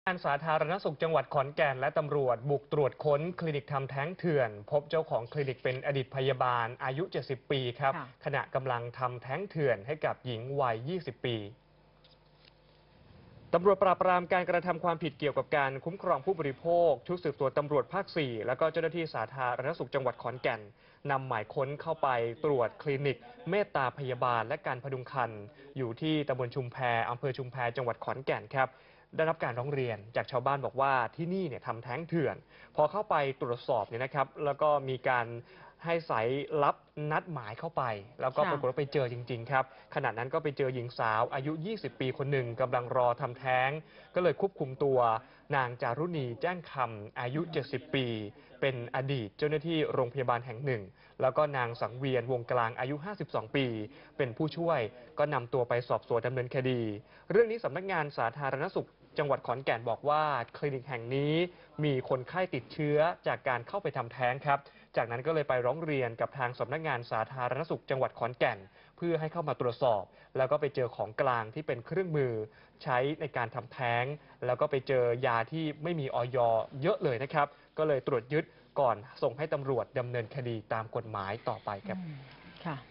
การสาธารณสุขจังหวัดขอนแก่นและตำรวจบุกตรวจค้นคลินิกทำแท้งเถื่อนพบเจ้าของคลินิกเป็นอดีตพยาบาลอายุ 70 ปีครับค่ะขณะกำลังทำแท้งเถื่อนให้กับหญิงวัย 20 ปี ตำรวจปราบปรามการกระทำความผิดเกี่ยวกับการคุ้มครองผู้บริโภคชุดสืบสวนตำรวจภาค 4 แล้วก็เจ้าหน้าที่สาธารณสุขจังหวัดขอนแก่นนำหมายค้นเข้าไปตรวจคลินิกเมตตาพยาบาลและการพดุงครรภ์อยู่ที่ตำบลชุมแพอำเภอชุมแพจังหวัดขอนแก่นครับได้รับการร้องเรียนจากชาวบ้านบอกว่าที่นี่เนี่ยทำแท้งเถื่อนพอเข้าไปตรวจสอบเนี่ยนะครับแล้วก็มีการให้สายลับนัดหมายเข้าไปแล้วก็ปค่ะรากฏว่าไปเจอจริงๆครับขณะนั้นก็ไปเจอหญิงสาวอายุ 20 ปีคนหนึ่งกำลังรอทำแท้งก็เลยควบคุมตัวนางจารุณีแจ้งคำอายุ 70 ปี เป็นอดีตเจ้าหน้าที่โรงพยาบาลแห่งหนึ่งแล้วก็นางสังเวียนวงกลางอายุ 52 ปี เป็นผู้ช่วยก็นำตัวไปสอบสวนดำเนินคดี เรื่องนี้สำนักงานสาธารณสุขจังหวัดขอนแก่นบอกว่าคลินิกแห่งนี้มีคนไข้ติดเชื้อจากการเข้าไปทำแท้งครับจากนั้นก็เลยไปร้องเรียนกับทางสำนักงานสาธารณสุขจังหวัดขอนแก่นเพื่อให้เข้ามาตรวจสอบแล้วก็ไปเจอของกลางที่เป็นเครื่องมือใช้ในการทำแท้งแล้วก็ไปเจอยาที่ไม่มีอย.เยอะเลยนะครับก็เลยตรวจยึดก่อนส่งให้ตำรวจดำเนินคดีตามกฎหมายต่อไปครับค่ะ